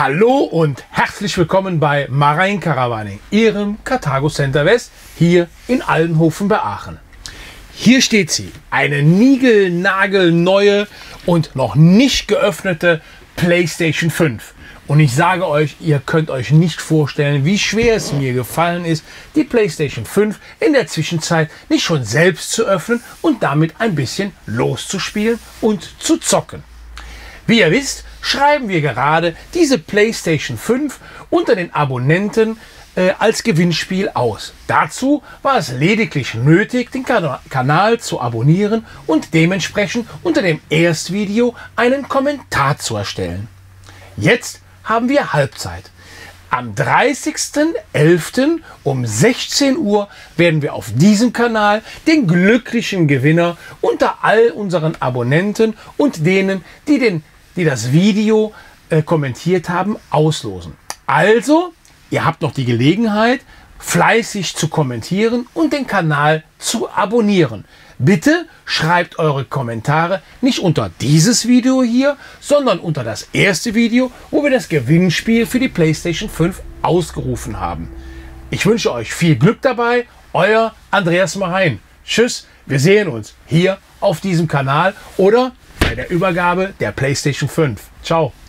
Hallo und herzlich willkommen bei Marine Caravaning, Ihrem Carthago Center West hier in Aldenhoven bei Aachen. Hier steht sie, eine niegelnagelneue und noch nicht geöffnete PlayStation 5. Und ich sage euch, ihr könnt euch nicht vorstellen, wie schwer es mir gefallen ist, die PlayStation 5 in der Zwischenzeit nicht schon selbst zu öffnen und damit ein bisschen loszuspielen und zu zocken. Wie ihr wisst, schreiben wir gerade diese PlayStation 5 unter den Abonnenten als Gewinnspiel aus. Dazu war es lediglich nötig, den Kanal zu abonnieren und dementsprechend unter dem Erstvideo einen Kommentar zu erstellen. Jetzt haben wir Halbzeit. Am 30.11. um 16 Uhr werden wir auf diesem Kanal den glücklichen Gewinner unter all unseren Abonnenten und denen, die das Video kommentiert haben, auslosen. Also, ihr habt noch die Gelegenheit, fleißig zu kommentieren und den Kanal zu abonnieren. Bitte schreibt eure Kommentare nicht unter dieses Video hier, sondern unter das erste Video, wo wir das Gewinnspiel für die PlayStation 5 ausgerufen haben. Ich wünsche euch viel Glück dabei, euer Andreas Marine. Tschüss, wir sehen uns hier auf diesem Kanal oder bei der Übergabe der PlayStation 5. Ciao.